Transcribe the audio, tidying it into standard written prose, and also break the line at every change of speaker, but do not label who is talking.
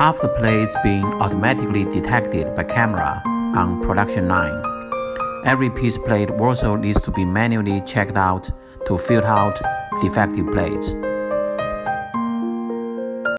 After plates being automatically detected by camera on production line, every piece plate also needs to be manually checked out to filter out defective plates.